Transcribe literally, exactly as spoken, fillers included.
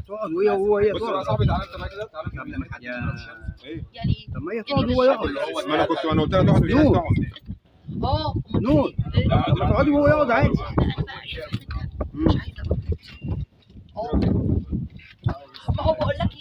هتقعد وهي وهو هي بص تقعد. بقى يا صاحبي، تعالى انت بقى كده، تعالى يا- نكمل. ايه يعني طب ما هي تقعد وهو يقعد. ما انا كنت، ما انا قلت لها تقعد مش عايز تقعد. اه نور طب ما تقعدي وهو يقعد عادي. مش عايزه اه ما هو بقول لك